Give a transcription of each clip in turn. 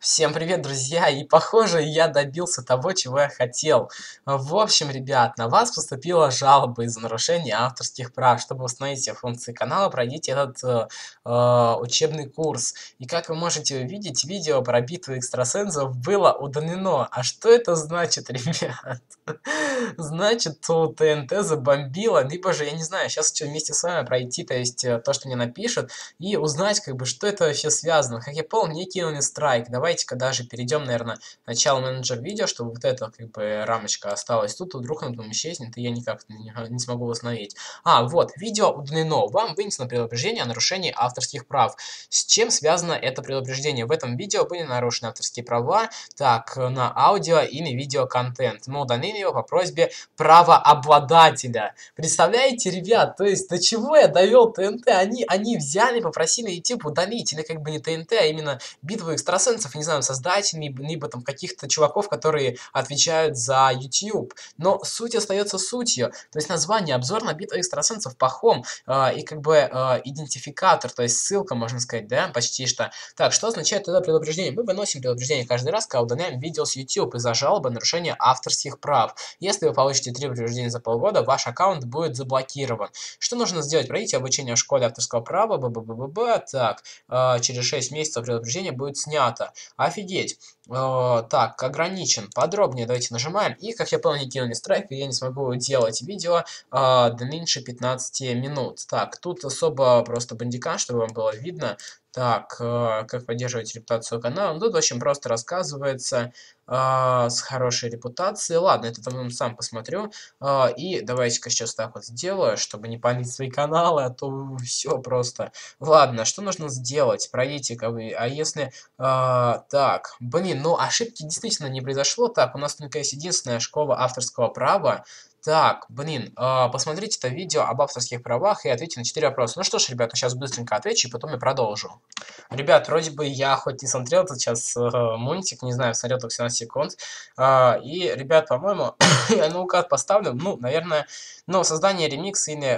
Всем привет, друзья! И похоже, я добился того, чего я хотел. В общем, ребят, на вас поступила жалоба из-за нарушения авторских прав. Чтобы установить все функции канала, пройдите этот учебный курс. И как вы можете увидеть, видео про битву экстрасенсов было удалено. А что это значит, ребят? Значит, то ТНТ забомбило, либо же, я не знаю, сейчас хочу вместе с вами пройти, то есть то, что мне напишут, и узнать, как бы, что это вообще связано. Как я понял, мне кинули страйк. Давайте-ка даже перейдем, наверное, начало менеджер видео, чтобы вот эта, как бы, рамочка осталась тут, вдруг она там исчезнет, и я никак не смогу восстановить. Вот, видео удалено. Вам вынесено предупреждение о нарушении авторских прав. С чем связано это предупреждение? В этом видео были нарушены авторские права, так, на аудио или видеоконтент. Мы удалили его по просьбе правообладателя. Представляете, ребят, то есть до чего я довел ТНТ? Они взяли, попросили YouTube удалить, или как бы не ТНТ, а именно битву экстрасенсов, не знаю, создателей, либо там каких-то чуваков, которые отвечают за YouTube. Но суть остается сутью. То есть название обзор на битву экстрасенсов Пахом и как бы идентификатор, то есть ссылка, можно сказать, да, почти что. Так, что означает это предупреждение? Мы выносим предупреждение каждый раз, когда удаляем видео с YouTube из-за жалобы нарушения авторских прав. Если вы получите 3 предупреждения за полгода, ваш аккаунт будет заблокирован. Что нужно сделать? Пройдите обучение в школе авторского права, так, через 6 месяцев предупреждение будет снято. Офигеть. Так, ограничен. Подробнее давайте нажимаем. И, как я понял, не кинули страйк, и я не смогу делать видео меньше 15 минут. Так, тут особо просто бандикан, чтобы вам было видно. Так, как поддерживать репутацию канала. Ну, тут очень просто рассказывается с хорошей репутацией. Ладно, это там сам посмотрю. И давайте-ка сейчас так вот сделаю, чтобы не палить свои каналы, а то все просто. Ладно, что нужно сделать? Пройдите-ка вы. А если... так, блин, ну ошибки действительно не произошло. Так, у нас только есть единственная школа авторского права. Так, блин, посмотрите это видео об авторских правах и ответьте на 4 вопроса. Ну что ж, ребята, сейчас быстренько отвечу, и потом я продолжу. Ребят, вроде бы я хоть и смотрел тут сейчас мультик, не знаю, смотрел только 17 секунд. И, ребят, по-моему, я наугад поставлю, ну, наверное, но создание ремикса или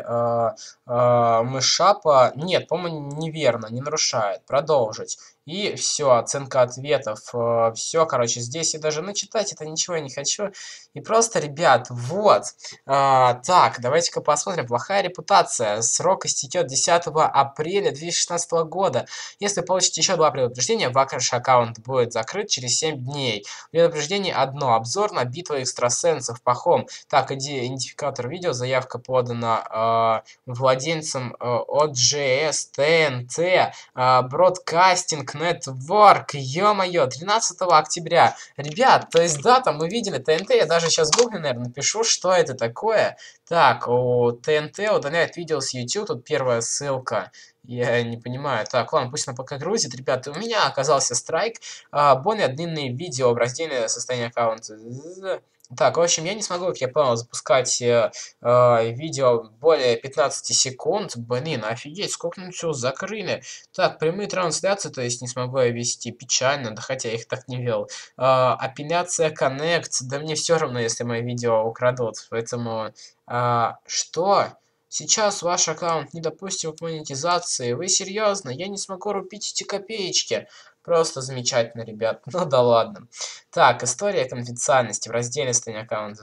мышапа, нет, по-моему, неверно, не нарушает. Продолжить. И все, оценка ответов. Все, короче, здесь я даже начитать это ничего я не хочу. И просто, ребят, вот. Так, давайте-ка посмотрим. Плохая репутация. Срок истекет 10 апреля 2016 года. Если получите еще 2 предупреждения, ваш аккаунт будет закрыт через 7 дней. Предупреждение одно. Обзор на битву экстрасенсов Пахом. Так, идентификатор видео. Заявка подана владельцем OGS TNT Broadcasting Network. Ё-моё, 13 октября. Ребят, то есть дата мы видели ТНТ. Я даже сейчас в гугле, наверное, напишу, что это такое. Так, у ТНТ удаляет видео с YouTube. Тут первая ссылка. Я не понимаю. Так, ладно, пусть она пока грузит. Ребята, у меня оказался страйк. Более длинные видео в разделе состояния аккаунта. Так, в общем, я не смогу, как я понял, запускать видео более 15 секунд. Блин, офигеть, сколько мы все закрыли. Так, прямые трансляции, то есть не смогу я вести. Печально, да хотя я их так не вел. Апелляция Connect, да мне все равно, если мои видео украдут. Поэтому, что? Сейчас ваш аккаунт не допустим к монетизации. Вы серьезно? Я не смогу рубить эти копеечки. Просто замечательно, ребят. Ну да ладно. Так, история конфиденциальности в разделе состояния аккаунта.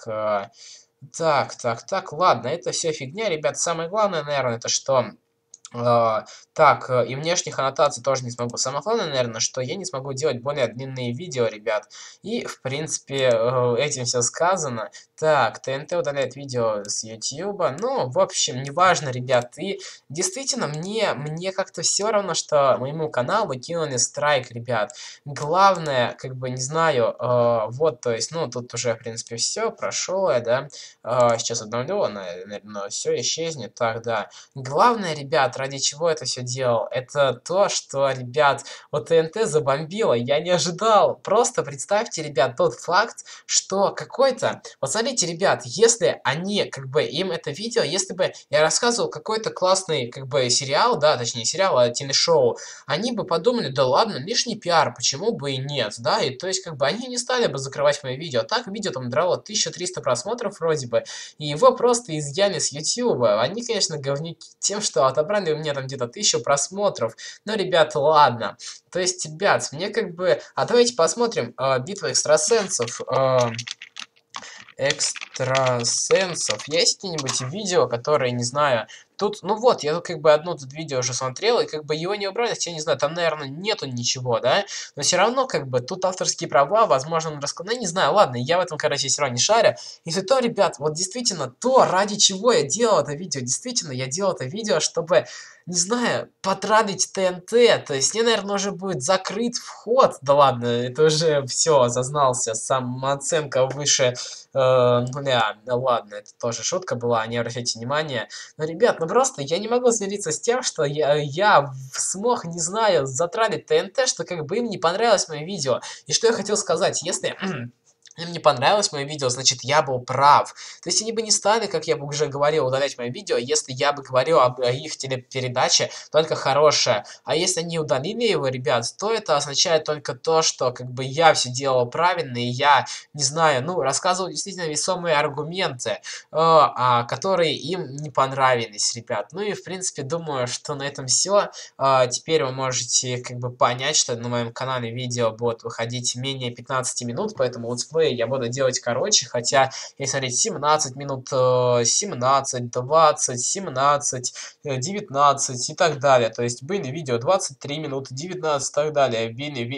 Так, ладно, это все фигня, ребят. Самое главное, наверное, это что... Так, и внешних аннотаций тоже не смогу. Самое главное, наверное, что я не смогу делать более длинные видео, ребят. И, в принципе, этим все сказано. Так, ТНТ удаляет видео с YouTube. Ну, в общем, неважно, ребят. И действительно, мне как-то все равно, что моему каналу кинули страйк, ребят. Главное, как бы, не знаю, вот, то есть, ну, тут уже, в принципе, все, прошел я, да. Сейчас обновлю, наверное, все исчезнет. Так, да. Главное, ребят, ради чего это все делал, это то, что, ребят, вот ТНТ забомбило, я не ожидал. Просто представьте, ребят, тот факт, что какой-то... Вот смотрите, ребят, если они, как бы, им это видео, если бы я рассказывал какой-то классный, как бы, сериал, да, точнее, сериал, а телешоу, они бы подумали, да ладно, лишний пиар, почему бы и нет, да, и то есть, как бы, они не стали бы закрывать мои видео. Так, видео там драло 1300 просмотров вроде бы, и его просто изъяли с YouTube. Они, конечно, говнюки тем, что отобрали канале у меня там где-то 1000 просмотров. Но, ребят, ладно. То есть, ребят, мне как бы... А давайте посмотрим. Битва экстрасенсов. Экстрасенсов. Есть какие-нибудь видео, которые, не знаю... Тут, ну вот, я тут как бы одно тут видео уже смотрел, и как бы его не убрали, хотя, не знаю, там, наверное, нету ничего, да? Но все равно, как бы, тут авторские права, возможно, он рассказал, ну, не знаю, ладно, я в этом, короче, все равно не шарю. Если то, ребят, вот действительно, то, ради чего я делал это видео, действительно, я делал это видео, чтобы, не знаю, потратить ТНТ, то есть мне, наверное, уже будет закрыт вход, да ладно, это уже все, зазнался, самооценка выше нуля, да ладно, это тоже шутка была, не обращайте внимания. Но, ребят, ну просто я не могу смириться с тем, что я смог, не знаю, затратить ТНТ, что как бы им не понравилось мое видео. И что я хотел сказать, если... Им не понравилось мое видео, значит, я был прав. То есть они бы не стали, как я бы уже говорил, удалять мое видео, если я бы говорил об их телепередаче только хорошее. А если они удалили его, ребят, то это означает только то, что как бы я все делал правильно, и я, не знаю, ну, рассказывал действительно весомые аргументы, которые им не понравились, ребят. Ну и, в принципе, думаю, что на этом все. Теперь вы можете как бы понять, что на моем канале видео будут выходить менее 15 минут, поэтому летсплей я буду делать короче, хотя, если смотреть, 17 минут, 17, 20, 17, 19 и так далее. То есть были видео 23 минуты, 19 и так далее.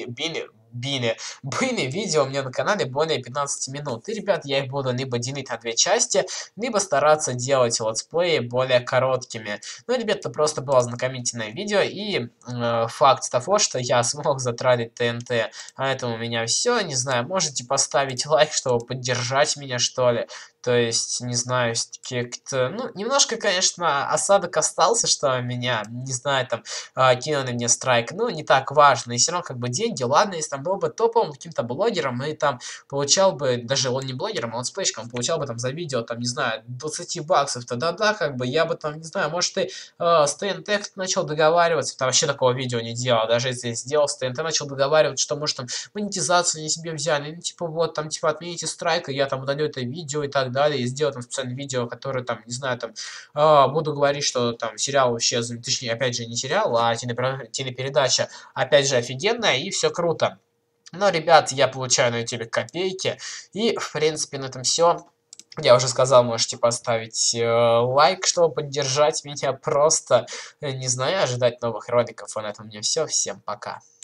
Были видео у меня на канале более 15 минут. И, ребят, я их буду либо делить на две части, либо стараться делать летсплеи более короткими. Ну, ребят, это просто было знакомительное видео и факт того, что я смог затратить ТНТ. А это у меня все. Не знаю, можете поставить лайк, чтобы поддержать меня, что ли. То есть, не знаю, как-то... Ну, немножко, конечно, осадок остался, что меня, не знаю, там, кинули мне страйк. Ну, не так важно. И все равно, как бы, деньги, ладно, если там был бы топовым каким-то блогером, и там получал бы, даже он не блогером, а он летсплейщиком, получал бы там за видео, там, не знаю, 20 баксов, тогда да, как бы, я бы там, не знаю, может, и с ТНТ начал договариваться, там вообще такого видео не делал, даже если сделал, с ТНТ начал договариваться, что, может, там, монетизацию не себе взяли, ну, типа, вот, там, типа, отмените страйк, и я там удалю это видео и так далее, и сделаю там специальное видео, которое, там, не знаю, там, буду говорить, что, там, сериал вообще, точнее, опять же, не сериал, а телепередача, опять же, офигенная, и все круто. Но, ребят, я получаю на ютубе копейки, и, в принципе, на этом все. Я уже сказал, можете поставить лайк, чтобы поддержать меня, просто, не знаю, ожидать новых роликов. А на этом у меня все. Всем пока.